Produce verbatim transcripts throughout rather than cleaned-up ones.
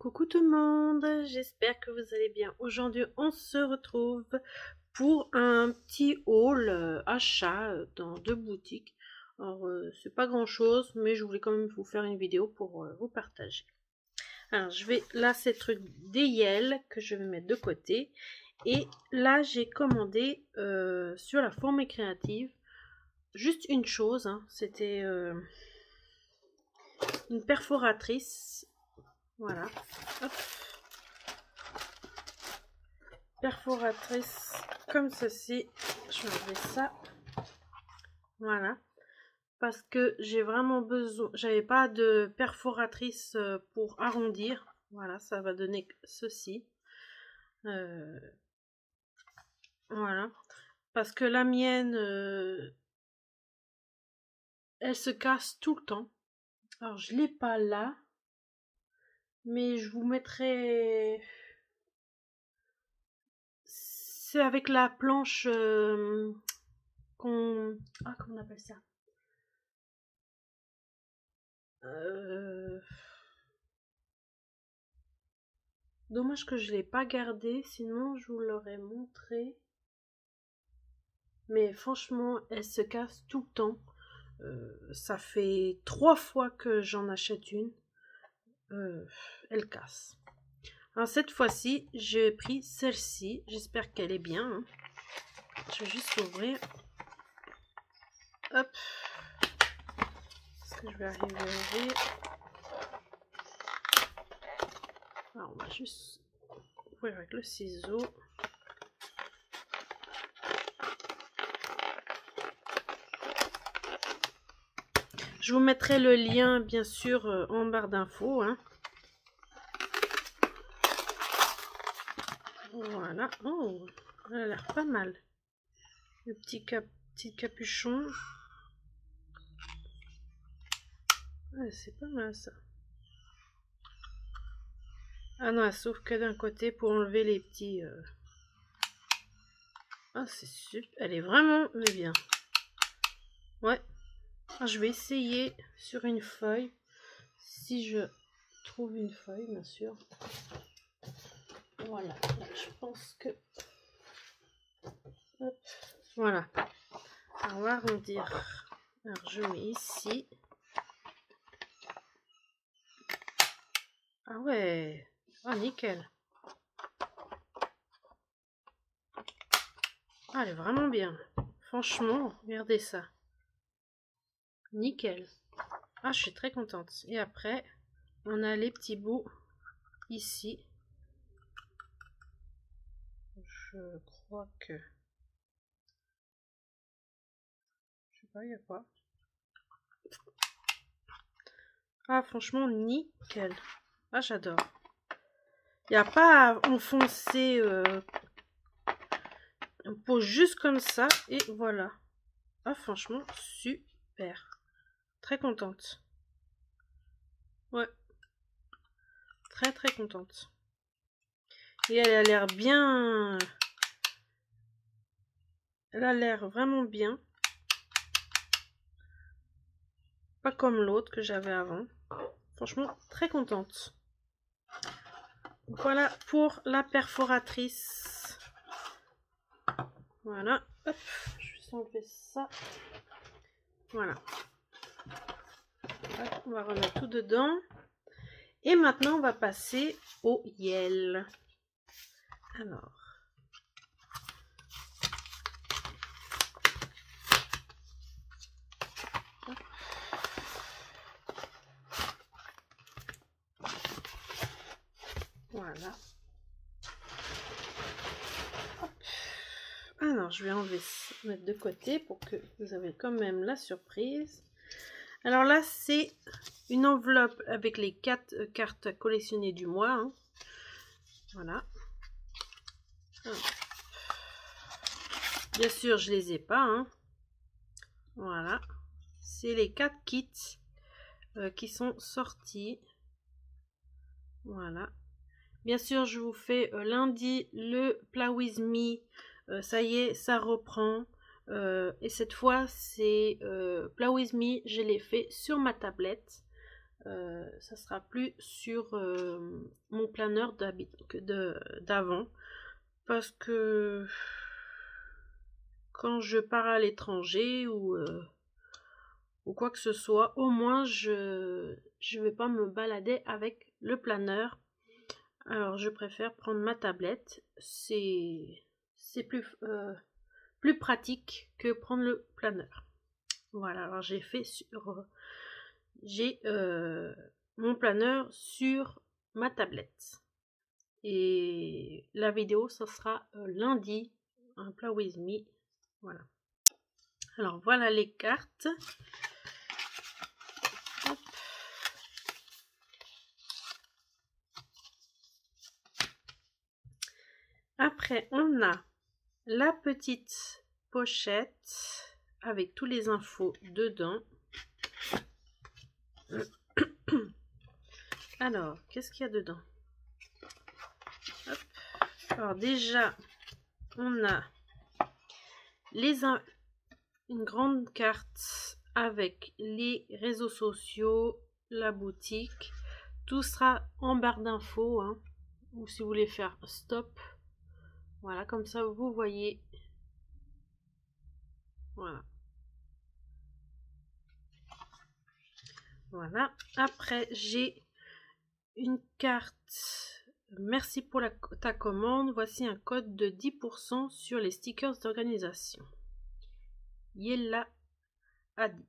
Coucou tout le monde, j'espère que vous allez bien. Aujourd'hui, on se retrouve pour un petit haul euh, achat euh, dans deux boutiques. Alors, euh, c'est pas grand chose, mais je voulais quand même vous faire une vidéo pour euh, vous partager. Alors, je vais là, c'est truc d'Eyel que je vais mettre de côté. Et là, j'ai commandé euh, sur la Fourmi Créative juste une chose. Hein, C'était euh, une perforatrice. Voilà. Hop. Perforatrice comme ceci. Je vais enlever ça. Voilà. Parce que j'ai vraiment besoin. J'avais pas de perforatrice pour arrondir. Voilà, ça va donner ceci. Euh, voilà. Parce que la mienne, euh, elle se casse tout le temps. Alors, je l'ai pas là. Mais je vous mettrai. C'est avec la planche euh, qu'on. Ah, comment on appelle ça? Euh... Dommage que je ne l'ai pas gardé, sinon je vous l'aurais montré. Mais franchement, elle se casse tout le temps. Euh, ça fait trois fois que j'en achète une. Euh, elle casse. Alors cette fois-ci, j'ai pris celle-ci. J'espère qu'elle est bien. Hein. Je vais juste l'ouvrir. Hop. Est-ce que je vais arriver à ouvrir? Alors on va juste ouvrir avec le ciseau. Je vous mettrai le lien, bien sûr, en barre d'infos. Hein. Voilà. Oh, elle a l'air pas mal. Le petit, cap petit capuchon. Ouais, c'est pas mal, ça. Ah non, sauf que d'un côté, pour enlever les petits... Euh... Ah, c'est super. Elle est vraiment bien. Ouais. Je vais essayer sur une feuille. Si je trouve une feuille, bien sûr. Voilà. Là, je pense que... Hop. Voilà. Alors, on va arrondir. Alors, je mets ici. Ah ouais. Oh, nickel. Ah, elle est vraiment bien. Franchement, regardez ça. Nickel. Ah, je suis très contente. Et après, on a les petits bouts ici. Je crois que... Je sais pas, il y a quoi. Ah, franchement, nickel. Ah, j'adore. Il n'y a pas à enfoncer. Euh... On pose juste comme ça. Et voilà. Ah, franchement, super. Très contente. Ouais. Très, très contente. Et elle a l'air bien... Elle a l'air vraiment bien. Pas comme l'autre que j'avais avant. Franchement, très contente. Voilà pour la perforatrice. Voilà. Hop, je vais juste enlever ça. Voilà. Hop, on va remettre tout dedans. Et maintenant, on va passer au Eyel. Alors. Voilà. Hop. Alors, je vais enlever ça, mettre de côté pour que vous avez quand même la surprise. Alors là, c'est une enveloppe avec les quatre euh, cartes collectionnées du mois. Hein. Voilà. Alors. Bien sûr, je les ai pas. Hein. Voilà. C'est les quatre kits euh, qui sont sortis. Voilà. Bien sûr, je vous fais euh, lundi le Play With Me. Euh, ça y est, ça reprend. Euh, et cette fois, c'est euh, Play With Me. Je l'ai fait sur ma tablette. euh, ça sera plus sur euh, mon planeur que d'avant, parce que quand je pars à l'étranger ou euh, ou quoi que ce soit, au moins je je vais pas me balader avec le planeur. Alors je préfère prendre ma tablette, c'est c'est plus euh, plus pratique que prendre le planeur. Voilà, alors j'ai fait sur j'ai euh, mon planeur sur ma tablette. Et la vidéo, ça sera euh, lundi, un plat with me. Voilà. Alors voilà les cartes. Hop. Après, on a la petite pochette avec tous les infos dedans. Alors, qu'est-ce qu'il y a dedans? Hop. Alors déjà, on a les in une grande carte avec les réseaux sociaux, la boutique. Tout sera en barre d'infos, hein, ou si vous voulez faire stop. Voilà, comme ça vous voyez. Voilà. Voilà. Après, j'ai une carte. Merci pour la, ta commande. Voici un code de dix pour cent sur les stickers d'organisation. Yella Hadid.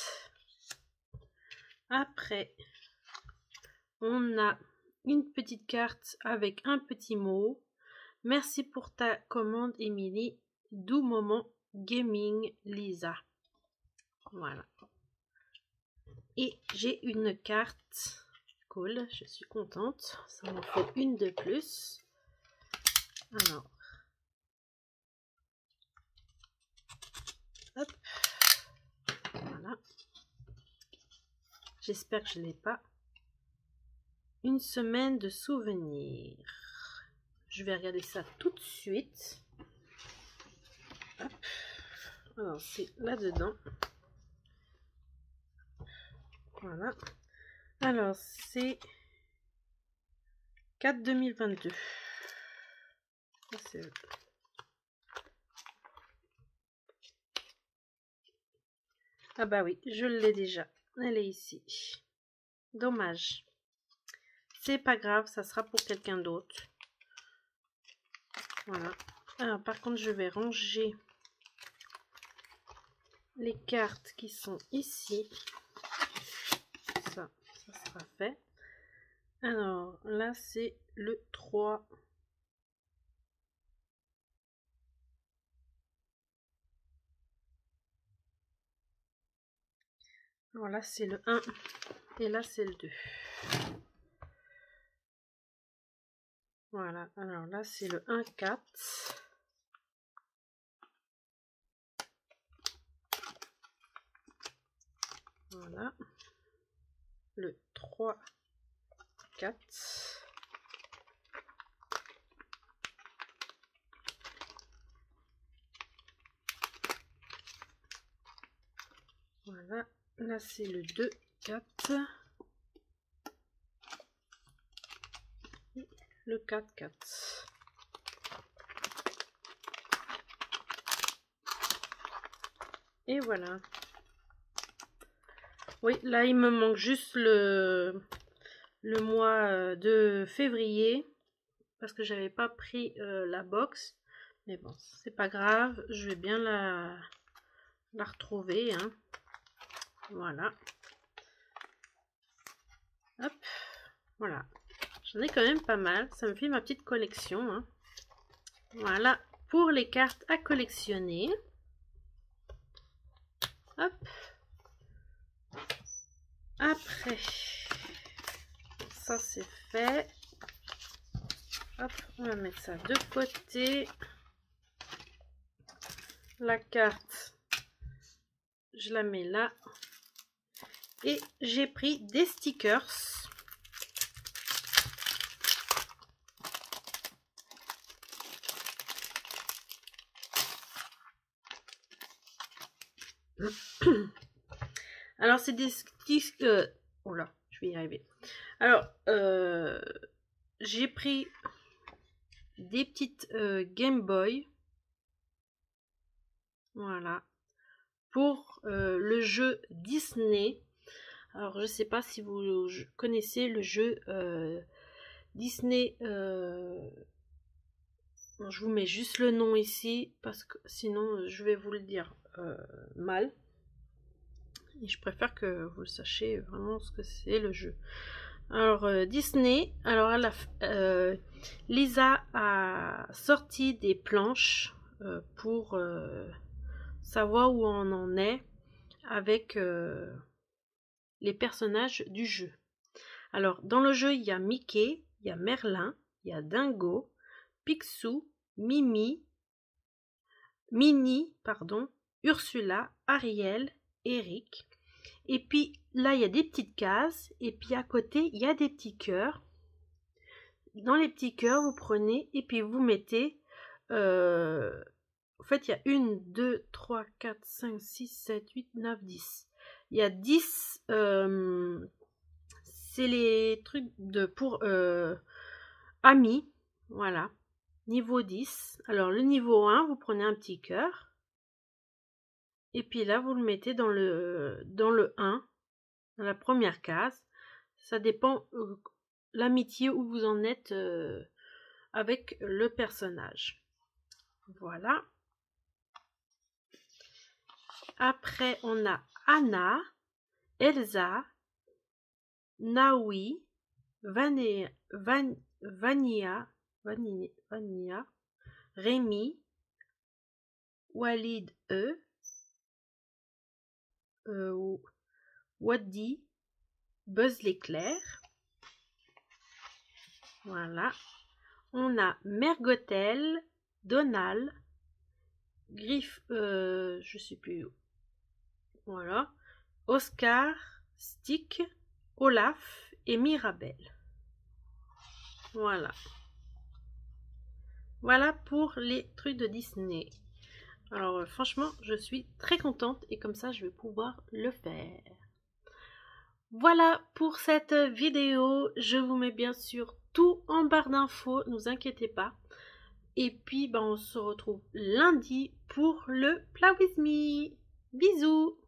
Après, on a une petite carte avec un petit mot. Merci pour ta commande, Émilie. Doux moment gaming, Lisa. Voilà. Et j'ai une carte. Cool, je suis contente. Ça m'en fait une de plus. Alors. Hop. Voilà. J'espère que je ne l'ai pas. Une semaine de souvenirs. Je vais regarder ça tout de suite. Hop. Alors, c'est là-dedans. Voilà. Alors, c'est quatre deux mille vingt-deux. Ah bah oui, je l'ai déjà. Elle est ici. Dommage. C'est pas grave, ça sera pour quelqu'un d'autre. Voilà. Alors, par contre, je vais ranger les cartes qui sont ici. Ça, ça sera fait. Alors, là, c'est le trois. Alors là, c'est le un. Et là, c'est le deux. Voilà. Alors là, c'est le un quatre. Voilà. Le trois quatre. Voilà. Là, c'est le deux quatre. Et le quatre quatre. Et voilà. Oui, là, il me manque juste le, le mois de février. Parce que j'avais pas pris euh, la box. Mais bon, c'est pas grave. Je vais bien la, la retrouver. Hein. Voilà. Hop. Voilà. J'en ai quand même pas mal. Ça me fait ma petite collection. Hein. Voilà. Pour les cartes à collectionner. Hop. Après. Ça c'est fait. Hop. On va mettre ça de côté. La carte. Je la mets là. Et j'ai pris des stickers. Alors c'est des stickers. Euh, oh là, je vais y arriver. Alors, euh, j'ai pris des petites euh, Game Boy. Voilà. Pour euh, le jeu Disney. Alors, je sais pas si vous connaissez le jeu euh, Disney. Euh, bon, je vous mets juste le nom ici parce que sinon je vais vous le dire euh, mal. Et je préfère que vous sachiez vraiment ce que c'est le jeu. Alors euh, Disney, alors elle a, euh, Lisa a sorti des planches euh, pour euh, savoir où on en est avec euh, les personnages du jeu. Alors dans le jeu il y a Mickey, il y a Merlin, il y a Dingo, Picsou, Mimi, Minnie, pardon, Ursula, Ariel, Eric. Et puis là, il y a des petites cases. Et puis à côté, il y a des petits cœurs. Dans les petits cœurs, vous prenez et puis vous mettez... Euh, en fait, il y a une, deux, trois, quatre, cinq, six, sept, huit, neuf, dix. Il y a dix... Euh, c'est les trucs de pour euh, amis. Voilà. Niveau dix. Alors, le niveau un, vous prenez un petit cœur. Et puis là, vous le mettez dans le, dans le un, dans la première case. Ça dépend euh, l'amitié où vous en êtes euh, avec le personnage. Voilà. Après, on a Anna, Elsa, Naoui, Vania, Van, Vania, Vania, Vania, Rémi, Walid E, euh, Waddy, Buzz l'éclair. Voilà. On a Mergotel, Donald, Griff, euh, je sais plus où. Voilà. Oscar, Stick, Olaf et Mirabelle. Voilà. Voilà pour les trucs de Disney. Alors euh, franchement, je suis très contente et comme ça, je vais pouvoir le faire. Voilà pour cette vidéo. Je vous mets bien sûr tout en barre d'infos, ne vous inquiétez pas. Et puis, ben, on se retrouve lundi pour le Play With Me. Bisous!